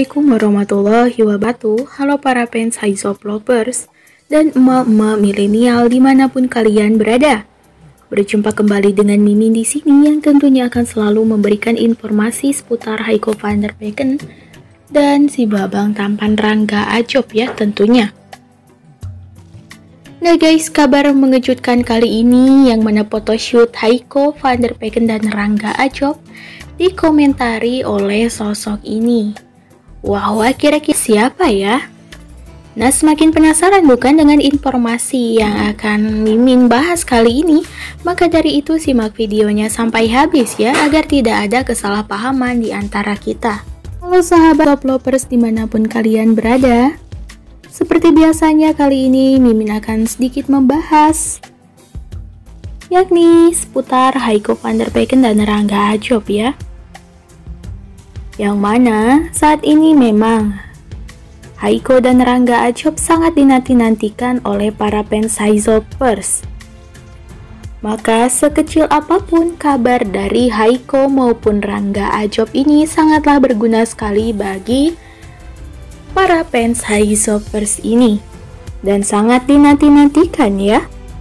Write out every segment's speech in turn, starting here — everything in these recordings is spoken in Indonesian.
Assalamualaikum warahmatullahi wabarakatuh. Halo para fans Haizop Lovers dan emak-emak milenial dimanapun kalian berada. Berjumpa kembali dengan Mimin di sini yang tentunya akan selalu memberikan informasi seputar Haiko van der Vecken dan si babang tampan Rangga Ajob ya tentunya. Nah guys, kabar mengejutkan kali ini yang mana photoshoot Haiko van der Vecken dan Rangga Ajob dikomentari oleh sosok ini. Wow, kira-kira siapa ya? Nah, semakin penasaran bukan dengan informasi yang akan Mimin bahas kali ini? Maka dari itu simak videonya sampai habis ya, agar tidak ada kesalahpahaman di antara kita. Halo sahabat lovers dimanapun kalian berada. Seperti biasanya kali ini Mimin akan sedikit membahas yakni seputar Haiko van der Vecken dan Rangga Ajob ya. Yang mana saat ini memang Haiko dan Rangga Ajob sangat dinanti-nantikan oleh para fans Haizopers. Maka sekecil apapun kabar dari Haiko maupun Rangga Ajob ini sangatlah berguna sekali bagi para fans Haizopers ini dan sangat dinanti-nantikan ya.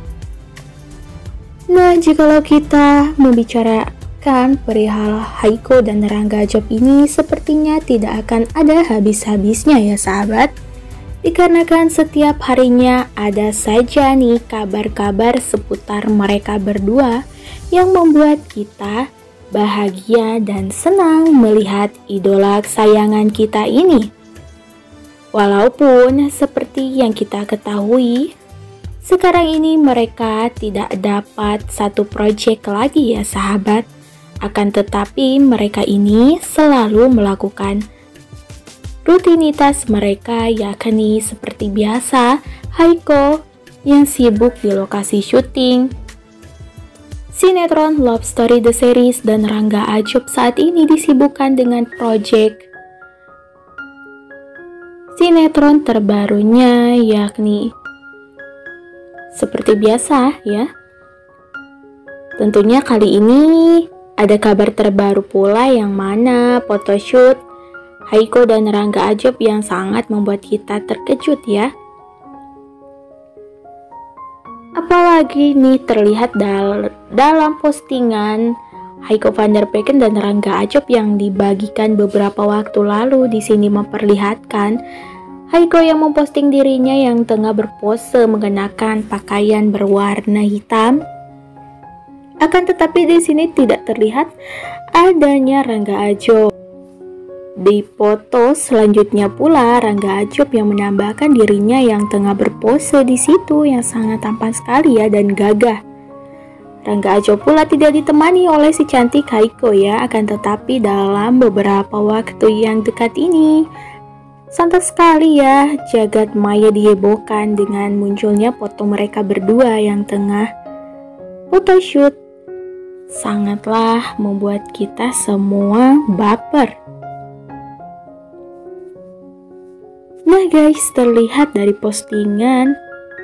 Nah, jikalau kita membicarakan perihal Haiko dan Rangga Ajob ini sepertinya tidak akan ada habis-habisnya ya sahabat. Dikarenakan setiap harinya ada saja nih kabar-kabar seputar mereka berdua yang membuat kita bahagia dan senang melihat idola kesayangan kita ini. Walaupun seperti yang kita ketahui, sekarang ini mereka tidak dapat satu proyek lagi ya sahabat. Akan tetapi mereka ini selalu melakukan rutinitas mereka, yakni seperti biasa Haiko yang sibuk di lokasi syuting sinetron Love Story The Series, dan Rangga Ajob saat ini disibukkan dengan proyek sinetron terbarunya, yakni seperti biasa ya. Tentunya kali ini ada kabar terbaru pula yang mana photoshoot Haiko dan Rangga Ajob yang sangat membuat kita terkejut ya. Apalagi nih terlihat dalam postingan Haiko van der Vecken dan Rangga Ajob yang dibagikan beberapa waktu lalu. Di sini memperlihatkan Haiko yang memposting dirinya yang tengah berpose mengenakan pakaian berwarna hitam. Akan tetapi di sini tidak terlihat adanya Rangga Ajob. Di foto selanjutnya pula Rangga Ajob yang menambahkan dirinya yang tengah berpose di situ yang sangat tampan sekali ya dan gagah. Rangga Ajob pula tidak ditemani oleh si cantik Haiko ya, akan tetapi dalam beberapa waktu yang dekat ini sangat sekali ya jagat maya dihebohkan dengan munculnya foto mereka berdua yang tengah photoshoot. Sangatlah membuat kita semua baper. Nah guys, terlihat dari postingan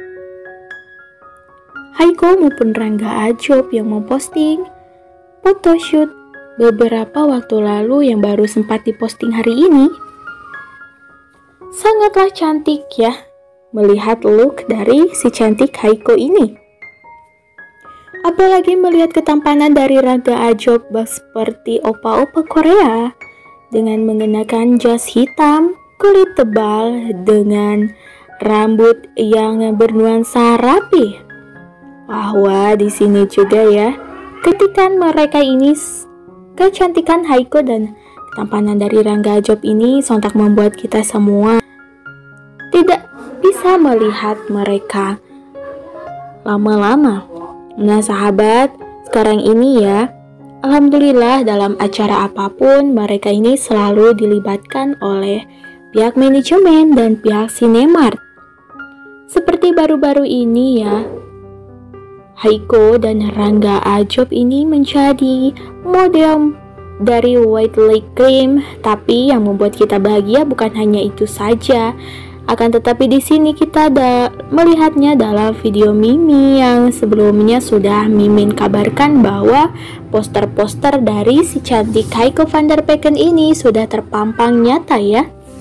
Haiko maupun Rangga Ajob yang memposting photoshoot beberapa waktu lalu yang baru sempat diposting hari ini. Sangatlah cantik ya melihat look dari si cantik Haiko ini. Apalagi melihat ketampanan dari Rangga Ajob seperti opa-opa Korea dengan mengenakan jas hitam, kulit tebal dengan rambut yang bernuansa rapi. Wah, di sini juga ya. Kecantikan mereka ini, kecantikan Haiko dan ketampanan dari Rangga Ajob ini sontak membuat kita semua tidak bisa melihat mereka lama-lama. Nah sahabat, sekarang ini ya, alhamdulillah dalam acara apapun mereka ini selalu dilibatkan oleh pihak manajemen dan pihak Sinemart. Seperti baru-baru ini ya, Haiko dan Rangga Ajob ini menjadi model dari White Lake Cream. Tapi yang membuat kita bahagia bukan hanya itu saja. Akan tetapi di sini kita melihatnya dalam video Mimi yang sebelumnya sudah Mimin kabarkan bahwa poster-poster dari si cantik Haiko van der Vecken ini sudah terpampang nyata ya.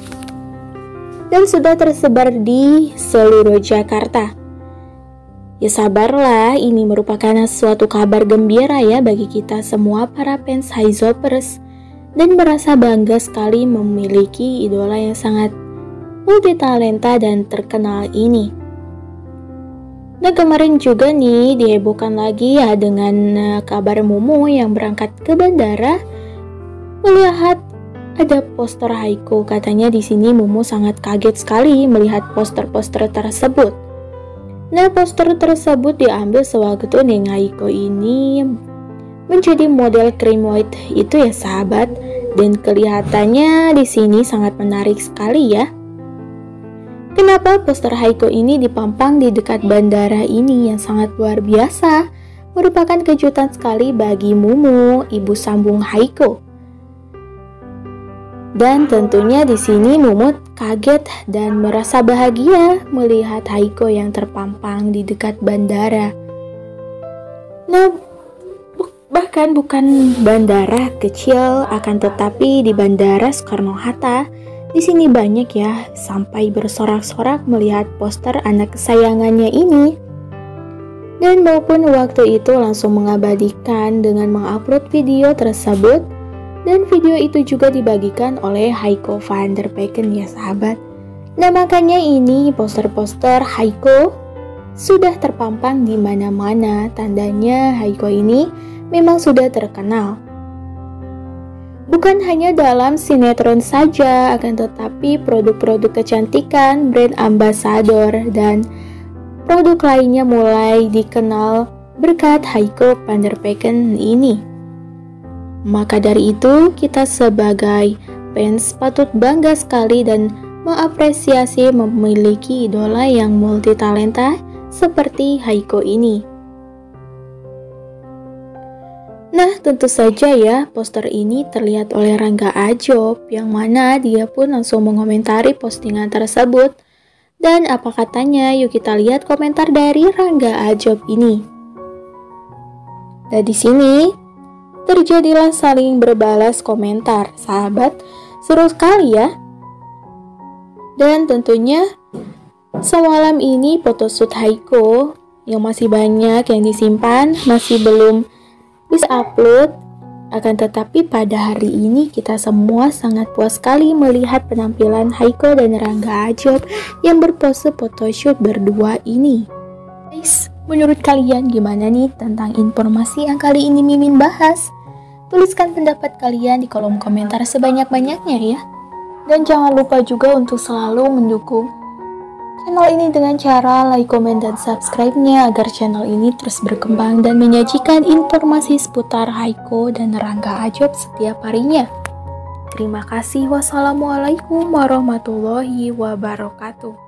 dan sudah tersebar di seluruh Jakarta. Ya sabarlah, ini merupakan suatu kabar gembira ya bagi kita semua para fans Hyzopers, dan merasa bangga sekali memiliki idola yang sangat multitalenta dan terkenal ini. Nah, kemarin juga nih dihebohkan lagi ya dengan kabar Momo yang berangkat ke bandara melihat ada poster Haiko. Katanya di sini Momo sangat kaget sekali melihat poster-poster tersebut. Nah, poster tersebut diambil sewaktu Neng Haiko ini menjadi model cream white itu ya sahabat, dan kelihatannya di sini sangat menarik sekali ya. Kenapa poster Haiko ini dipampang di dekat bandara ini yang sangat luar biasa? Merupakan kejutan sekali bagi Momo, ibu sambung Haiko. Dan tentunya di sini Momo kaget dan merasa bahagia melihat Haiko yang terpampang di dekat bandara. Nah, bahkan bukan bandara kecil, akan tetapi di Bandara Soekarno-Hatta, di sini banyak ya sampai bersorak-sorak melihat poster anak kesayangannya ini. Dan maupun waktu itu langsung mengabadikan dengan mengupload video tersebut. Dan video itu juga dibagikan oleh Haiko van der Vecken ya sahabat. Nah, makanya ini poster-poster Haiko sudah terpampang di mana-mana. Tandanya Haiko ini memang sudah terkenal. Bukan hanya dalam sinetron saja, akan tetapi produk-produk kecantikan, brand ambassador, dan produk lainnya mulai dikenal berkat Haiko van der Vecken ini. Maka dari itu, kita sebagai fans patut bangga sekali dan mengapresiasi memiliki idola yang multitalenta seperti Haiko ini. Nah, tentu saja ya, poster ini terlihat oleh Rangga Ajob, yang mana dia pun langsung mengomentari postingan tersebut. Dan apa katanya? Yuk kita lihat komentar dari Rangga Ajob ini. Dan di sini terjadilah saling berbalas komentar, sahabat. Seru sekali ya. Dan tentunya semalam ini photoshoot Haiko yang masih banyak yang disimpan, masih belum bisa upload. Akan tetapi pada hari ini kita semua sangat puas sekali melihat penampilan Haiko dan Rangga Ajob yang berpose photoshoot berdua ini. Guys, menurut kalian gimana nih tentang informasi yang kali ini Mimin bahas? Tuliskan pendapat kalian di kolom komentar sebanyak-banyaknya ya. Dan jangan lupa juga untuk selalu mendukung channel ini dengan cara like, komen, dan subscribe-nya agar channel ini terus berkembang dan menyajikan informasi seputar Haiko dan Rangga Ajob setiap harinya. Terima kasih. Wassalamualaikum warahmatullahi wabarakatuh.